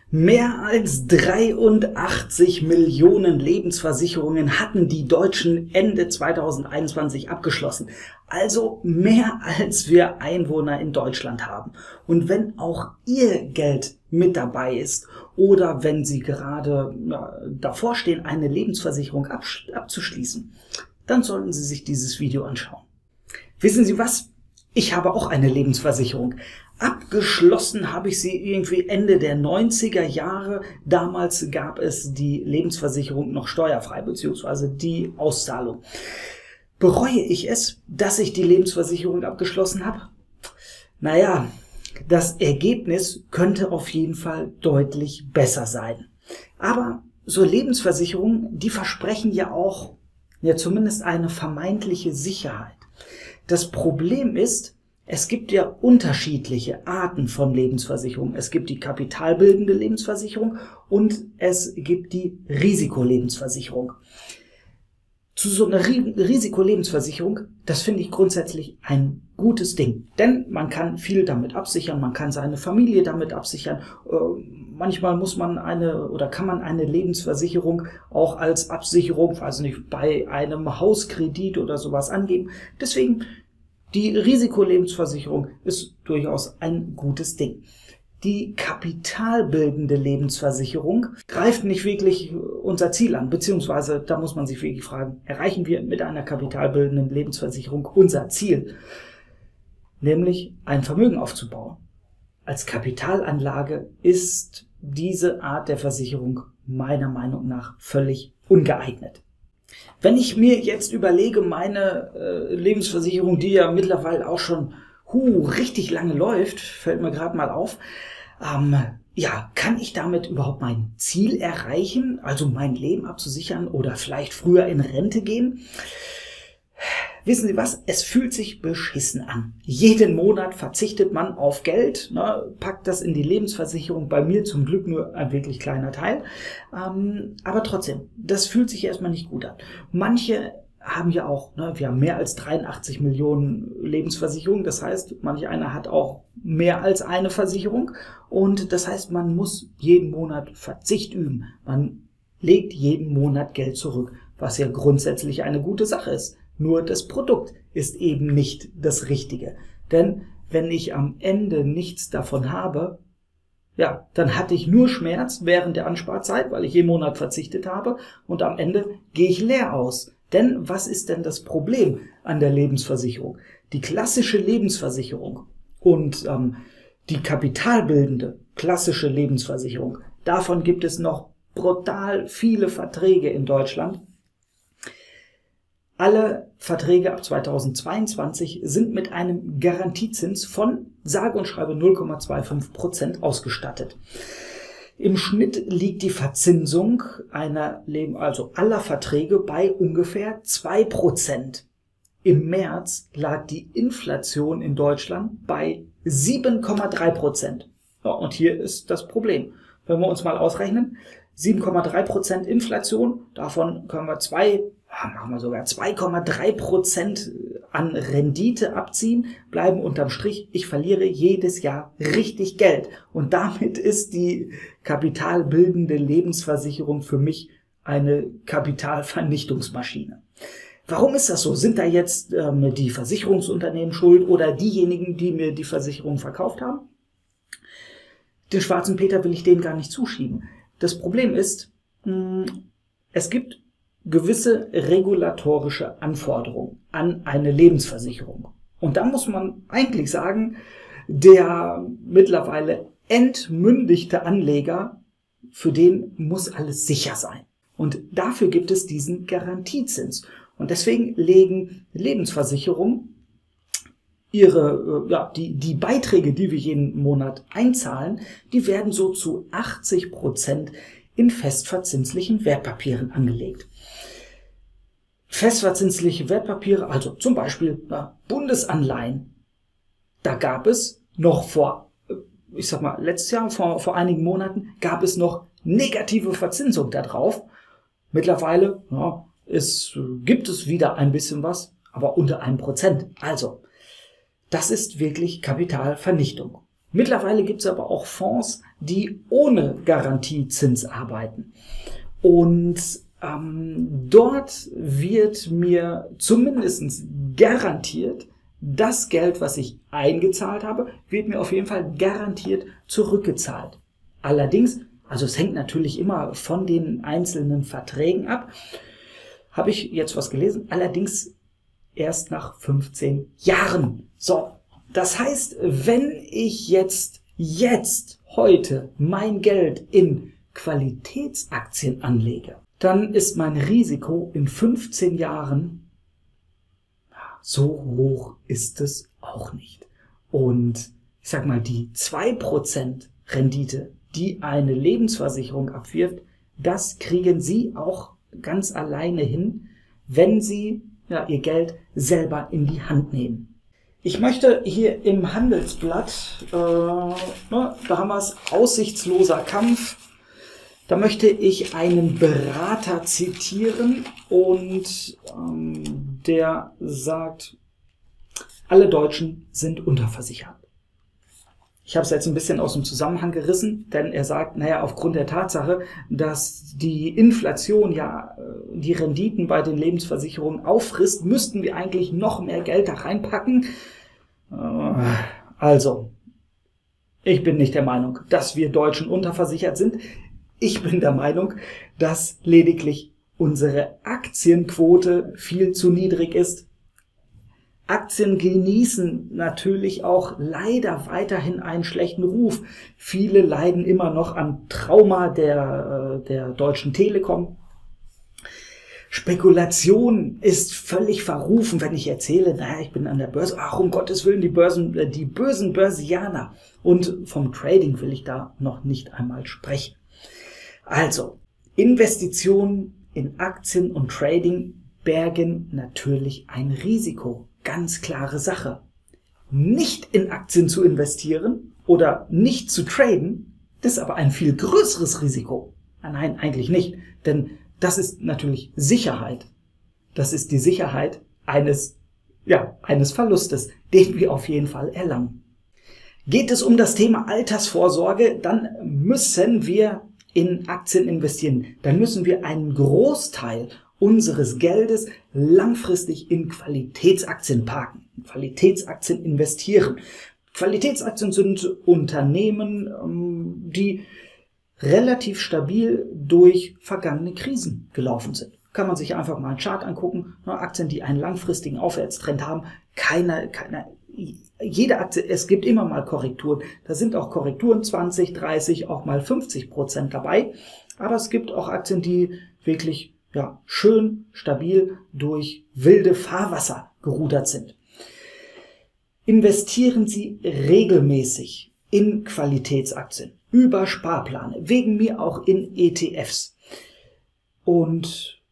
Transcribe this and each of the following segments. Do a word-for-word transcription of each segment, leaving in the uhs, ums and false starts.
Mehr als dreiundachtzig Millionen Lebensversicherungen hatten die Deutschen Ende zweitausendeinundzwanzig abgeschlossen. Also mehr als wir Einwohner in Deutschland haben. Und wenn auch Ihr Geld mit dabei ist oder wenn Sie gerade ja, davor stehen, eine Lebensversicherung abzuschließen, dann sollten Sie sich dieses Video anschauen. Wissen Sie was? Ich habe auch eine Lebensversicherung. Abgeschlossen habe ich sie irgendwie Ende der neunziger Jahre. Damals gab es die Lebensversicherung noch steuerfrei, beziehungsweise die Auszahlung. Bereue ich es, dass ich die Lebensversicherung abgeschlossen habe? Naja, das Ergebnis könnte auf jeden Fall deutlich besser sein. Aber so Lebensversicherungen, die versprechen ja auch, ja zumindest eine vermeintliche Sicherheit. Das Problem ist, es gibt ja unterschiedliche Arten von Lebensversicherung. Es gibt die kapitalbildende Lebensversicherung und es gibt die Risikolebensversicherung. Zu so einer Risikolebensversicherung, das finde ich grundsätzlich ein gutes Ding. Denn man kann viel damit absichern, man kann seine Familie damit absichern. Manchmal muss man eine oder kann man eine Lebensversicherung auch als Absicherung, weiß nicht, bei einem Hauskredit oder sowas angeben. Deswegen die Risikolebensversicherung ist durchaus ein gutes Ding. Die kapitalbildende Lebensversicherung greift nicht wirklich unser Ziel an, beziehungsweise da muss man sich wirklich fragen, erreichen wir mit einer kapitalbildenden Lebensversicherung unser Ziel, nämlich ein Vermögen aufzubauen. Als Kapitalanlage ist diese Art der Versicherung meiner Meinung nach völlig ungeeignet. Wenn ich mir jetzt überlege, meine äh, Lebensversicherung, die ja mittlerweile auch schon hu, richtig lange läuft, fällt mir gerade mal auf, ähm, ja, kann ich damit überhaupt mein Ziel erreichen, also mein Leben abzusichern oder vielleicht früher in Rente gehen? Wissen Sie was? Es fühlt sich beschissen an. Jeden Monat verzichtet man auf Geld, ne, packt das in die Lebensversicherung. Bei mir zum Glück nur ein wirklich kleiner Teil. Ähm, aber trotzdem, das fühlt sich erstmal nicht gut an. Manche haben ja auch, ne, wir haben mehr als dreiundachtzig Millionen Lebensversicherungen. Das heißt, manch einer hat auch mehr als eine Versicherung. Und das heißt, man muss jeden Monat Verzicht üben. Man legt jeden Monat Geld zurück, was ja grundsätzlich eine gute Sache ist. Nur das Produkt ist eben nicht das Richtige. Denn wenn ich am Ende nichts davon habe, ja, dann hatte ich nur Schmerz während der Ansparzeit, weil ich jeden Monat verzichtet habe und am Ende gehe ich leer aus. Denn was ist denn das Problem an der Lebensversicherung? Die klassische Lebensversicherung und ähm, die kapitalbildende klassische Lebensversicherung, davon gibt es noch brutal viele Verträge in Deutschland. Alle Verträge ab zweitausendzweiundzwanzig sind mit einem Garantiezins von sage und schreibe null Komma fünfundzwanzig Prozent ausgestattet. Im Schnitt liegt die Verzinsung einer Leben, also aller Verträge bei ungefähr zwei Prozent. Im März lag die Inflation in Deutschland bei sieben Komma drei Prozent. Ja, und hier ist das Problem. Wenn wir uns mal ausrechnen, sieben Komma drei Prozent Inflation, davon können wir zwei machen wir sogar zwei Komma drei Prozent an Rendite abziehen, bleiben unterm Strich, ich verliere jedes Jahr richtig Geld. Und damit ist die kapitalbildende Lebensversicherung für mich eine Kapitalvernichtungsmaschine. Warum ist das so? Sind da jetzt ähm, die Versicherungsunternehmen schuld oder diejenigen, die mir die Versicherung verkauft haben? Den schwarzen Peter will ich denen gar nicht zuschieben. Das Problem ist, mh, es gibt gewisse regulatorische Anforderungen an eine Lebensversicherung. Und da muss man eigentlich sagen, der mittlerweile entmündigte Anleger, für den muss alles sicher sein. Und dafür gibt es diesen Garantiezins. Und deswegen legen Lebensversicherungen ihre, ja, die, die Beiträge, die wir jeden Monat einzahlen, die werden so zu achtzig Prozent in festverzinslichen Wertpapieren angelegt. Festverzinsliche Wertpapiere, also zum Beispiel na, Bundesanleihen, da gab es noch vor, ich sag mal, letztes Jahr, vor, vor einigen Monaten, gab es noch negative Verzinsung da drauf. Mittlerweile ja, es, gibt es wieder ein bisschen was, aber unter einem Prozent. Also, das ist wirklich Kapitalvernichtung. Mittlerweile gibt es aber auch Fonds, die ohne Garantiezins arbeiten. Und ähm, dort wird mir zumindest garantiert, das Geld, was ich eingezahlt habe, wird mir auf jeden Fall garantiert zurückgezahlt. Allerdings, also es hängt natürlich immer von den einzelnen Verträgen ab, habe ich jetzt was gelesen, allerdings erst nach fünfzehn Jahren. So, das heißt, wenn ich jetzt, jetzt, heute mein Geld in Qualitätsaktien anlege, dann ist mein Risiko in fünfzehn Jahren, so hoch ist es auch nicht. Und ich sag mal, die zwei Prozent Rendite, die eine Lebensversicherung abwirft, das kriegen Sie auch ganz alleine hin, wenn Sie ja, Ihr Geld selber in die Hand nehmen. Ich möchte hier im Handelsblatt, äh, ne, da haben wir es, aussichtsloser Kampf, da möchte ich einen Berater zitieren und ähm, der sagt, alle Deutschen sind unterversichert. Ich habe es jetzt ein bisschen aus dem Zusammenhang gerissen, denn er sagt, naja, aufgrund der Tatsache, dass die Inflation ja die Renditen bei den Lebensversicherungen auffrisst, müssten wir eigentlich noch mehr Geld da reinpacken. Also, ich bin nicht der Meinung, dass wir Deutschen unterversichert sind. Ich bin der Meinung, dass lediglich unsere Aktienquote viel zu niedrig ist. Aktien genießen natürlich auch leider weiterhin einen schlechten Ruf. Viele leiden immer noch am Trauma der, der Deutschen Telekom. Spekulation ist völlig verrufen, wenn ich erzähle, naja, ich bin an der Börse. Ach, um Gottes Willen, die Börsen, die bösen Börsianer. Und vom Trading will ich da noch nicht einmal sprechen. Also, Investitionen in Aktien und Trading bergen natürlich ein Risiko. Ganz klare Sache. Nicht in Aktien zu investieren oder nicht zu traden, das ist aber ein viel größeres Risiko. Nein, eigentlich nicht, denn das ist natürlich Sicherheit. Das ist die Sicherheit eines, ja, eines Verlustes, den wir auf jeden Fall erlangen. Geht es um das Thema Altersvorsorge, dann müssen wir in Aktien investieren. Dann müssen wir einen Großteil unseres Geldes langfristig in Qualitätsaktien parken, in Qualitätsaktien investieren. Qualitätsaktien sind Unternehmen, die relativ stabil durch vergangene Krisen gelaufen sind. Kann man sich einfach mal einen Chart angucken. Aktien, die einen langfristigen Aufwärtstrend haben, keine, keine, jede Aktie, es gibt immer mal Korrekturen. Da sind auch Korrekturen zwanzig, dreißig, auch mal fünfzig Prozent dabei. Aber es gibt auch Aktien, die wirklich ja, schön stabil durch wilde Fahrwasser gerudert sind. Investieren Sie regelmäßig in Qualitätsaktien, über Sparpläne, wegen mir auch in E T Fs. Und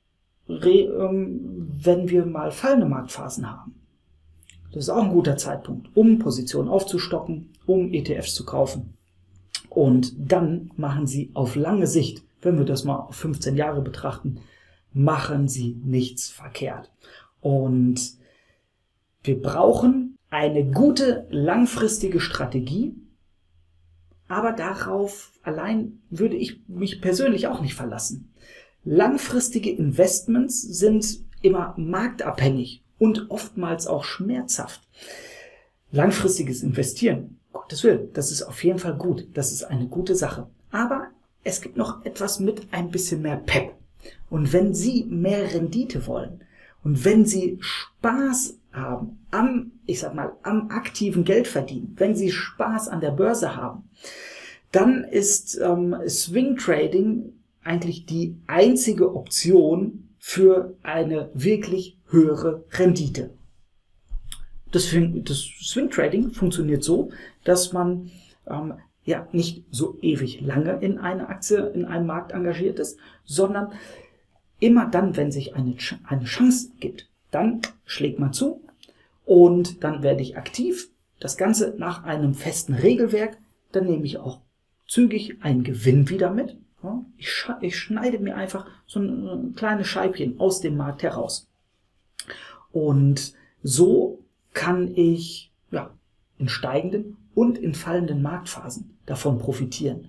wenn wir mal fallende Marktphasen haben, das ist auch ein guter Zeitpunkt, um Positionen aufzustocken, um E T Fs zu kaufen. Und dann machen Sie auf lange Sicht, wenn wir das mal auf fünfzehn Jahre betrachten, machen Sie nichts verkehrt. Und wir brauchen eine gute langfristige Strategie, aber darauf allein würde ich mich persönlich auch nicht verlassen. Langfristige Investments sind immer marktabhängig und oftmals auch schmerzhaft. Langfristiges Investieren, Gottes Willen, das ist auf jeden Fall gut, das ist eine gute Sache. Aber es gibt noch etwas mit ein bisschen mehr Pep. Und wenn Sie mehr Rendite wollen und wenn Sie Spaß haben am, ich sag mal, am aktiven Geldverdienen, wenn Sie Spaß an der Börse haben, dann ist ähm, Swing Trading eigentlich die einzige Option für eine wirklich höhere Rendite. Das, das Swing Trading funktioniert so, dass man ähm, ja nicht so ewig lange in einer Aktie, in einem Markt engagiert ist, sondern immer dann, wenn sich eine, eine Chance gibt, dann schlägt man zu und dann werde ich aktiv. Das Ganze nach einem festen Regelwerk, dann nehme ich auch zügig einen Gewinn wieder mit. Ich, ich schneide mir einfach so ein, ein kleines Scheibchen aus dem Markt heraus. Und so kann ich ja, in steigenden und in fallenden Marktphasen davon profitieren.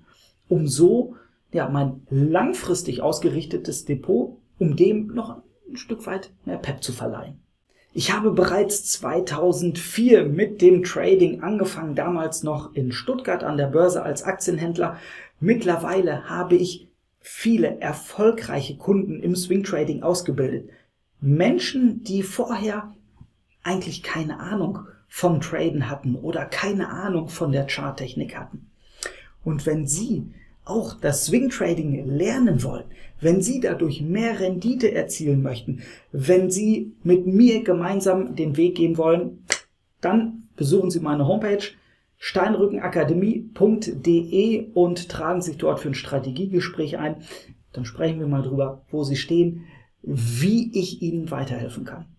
um so ja, mein langfristig ausgerichtetes Depot, um dem noch ein Stück weit mehr Pep zu verleihen. Ich habe bereits zweitausendvier mit dem Trading angefangen, damals noch in Stuttgart an der Börse als Aktienhändler. Mittlerweile habe ich viele erfolgreiche Kunden im Swing Trading ausgebildet. Menschen, die vorher eigentlich keine Ahnung vom Traden hatten oder keine Ahnung von der Charttechnik hatten. Und wenn Sie auch das Swing Trading lernen wollen, wenn Sie dadurch mehr Rendite erzielen möchten, wenn Sie mit mir gemeinsam den Weg gehen wollen, dann besuchen Sie meine Homepage steinrückenakademie punkt de und tragen sich dort für ein Strategiegespräch ein. Dann sprechen wir mal drüber, wo Sie stehen, wie ich Ihnen weiterhelfen kann.